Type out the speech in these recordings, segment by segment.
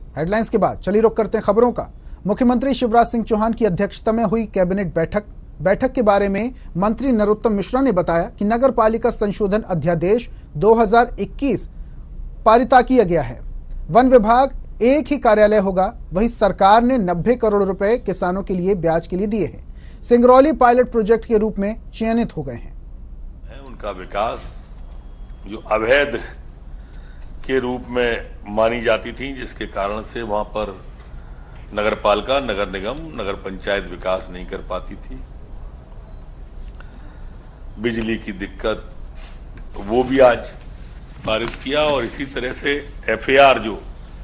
Headlines के बाद चलिए रुक करते हैं खबरों का। मुख्यमंत्री शिवराज सिंह चौहान की अध्यक्षता में हुई कैबिनेट बैठक के बारे में मंत्री नरोत्तम मिश्रा ने बताया कि नगर पालिका संशोधन अध्यादेश 2021 पारित किया गया है। वन विभाग एक ही कार्यालय होगा। वहीं सरकार ने 90 करोड़ रुपए किसानों के लिए ब्याज के लिए दिए हैं। सिंगरौली पायलट प्रोजेक्ट के रूप में चयनित हो गए हैं। उनका विकास जो अवैध के रूप में मानी जाती थी, जिसके कारण से वहां पर नगर पालिका, नगर निगम, नगर पंचायत विकास नहीं कर पाती थी। बिजली की दिक्कत, वो भी आज पारित किया। और इसी तरह से एफएआर जो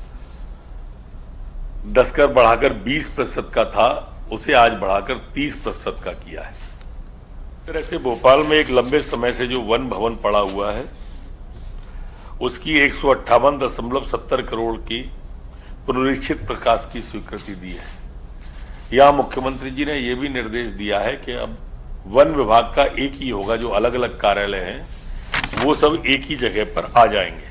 10 कर बढ़ाकर 20% का था, उसे आज बढ़ाकर 30% का किया है। इस तरह से भोपाल में एक लंबे समय से जो वन भवन पड़ा हुआ है, उसकी 158.70 करोड़ की पुनरीक्षित प्रकाश की स्वीकृति दी है। यहां मुख्यमंत्री जी ने यह भी निर्देश दिया है कि अब वन विभाग का एक ही होगा, जो अलग अलग कार्यालय हैं वो सब एक ही जगह पर आ जाएंगे।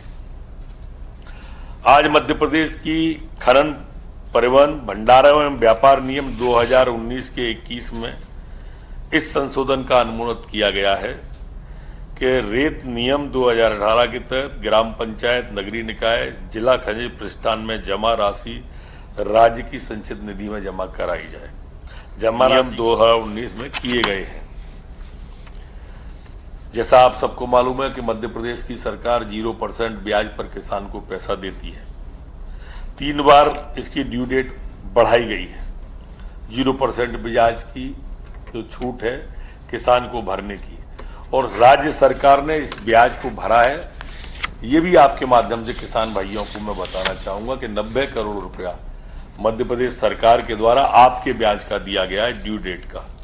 आज मध्य प्रदेश की खनन, परिवहन, भंडारण एवं व्यापार नियम 2019 के 21 में इस संशोधन का अनुमोदन किया गया है कि रेत नियम 2018 के तहत ग्राम पंचायत, नगरीय निकाय, जिला खनिज प्रतिष्ठान में जमा राशि राज्य की संचित निधि में जमा कराई जाए। जमा नियम 2019 में किए गए हैं। जैसा आप सबको मालूम है कि मध्य प्रदेश की सरकार 0% ब्याज पर किसान को पैसा देती है। 3 बार इसकी ड्यू डेट बढ़ाई गई है। 0% ब्याज की जो छूट है किसान को भरने की, और राज्य सरकार ने इस ब्याज को भरा है। ये भी आपके माध्यम से किसान भाइयों को मैं बताना चाहूंगा कि 90 करोड़ रुपया मध्य प्रदेश सरकार के द्वारा आपके ब्याज का दिया गया है, ड्यू डेट का।